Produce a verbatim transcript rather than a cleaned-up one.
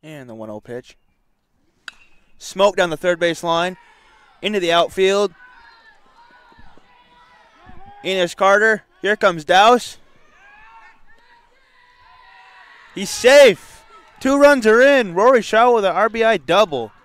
And the one oh pitch. Smoke down the third base line. Into the outfield. Enos Carter. Here comes Douse. He's safe. Two runs are in. Rory Shaw with an R B I double.